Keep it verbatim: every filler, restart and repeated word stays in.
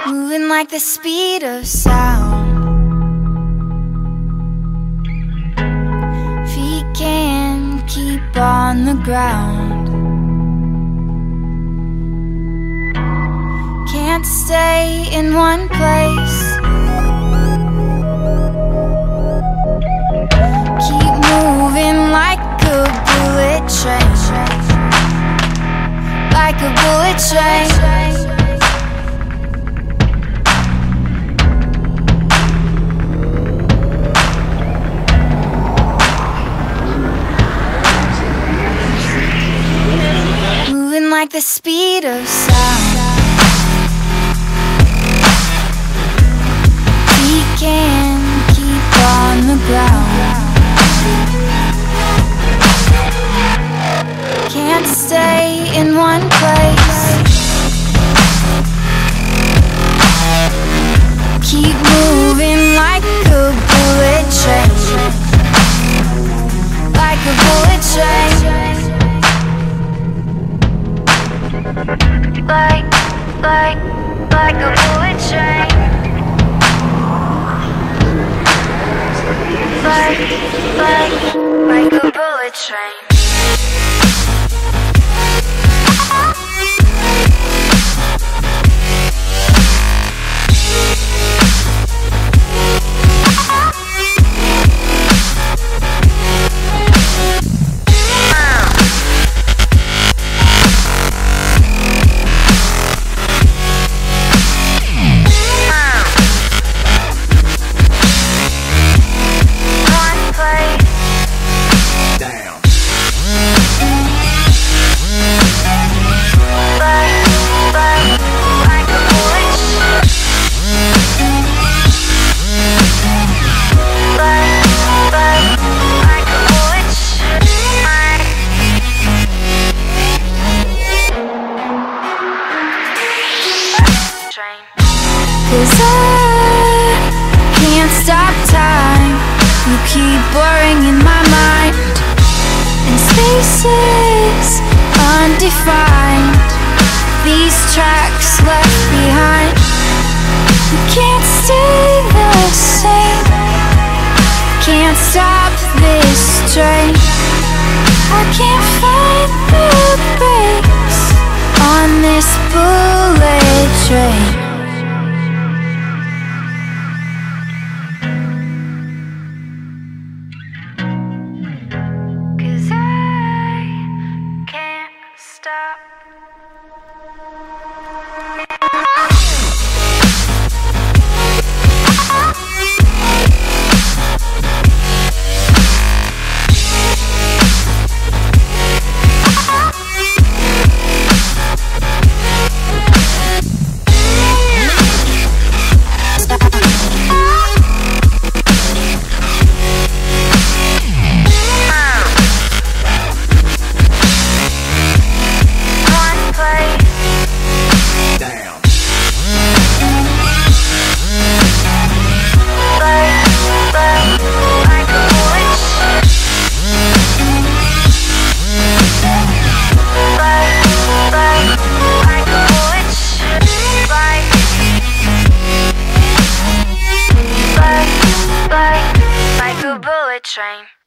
moving like the speed of sound. Feet can't keep on the ground. Can't stay in one place. Keep moving like a bullet train, like a bullet train. Moving like the speed of sound. He can't keep on the ground. Can't stay in one place. Keep moving like a bullet train, like a bullet train. Like, like, like a bullet train. Like, like, like a bullet train. Cause I can't stop time. You keep blurring in my mind, and spaces undefined. These tracks left behind. You can't stay the same. Can't stop this train. I can't find the brakes on this bullet train. Stop. Like a bullet train.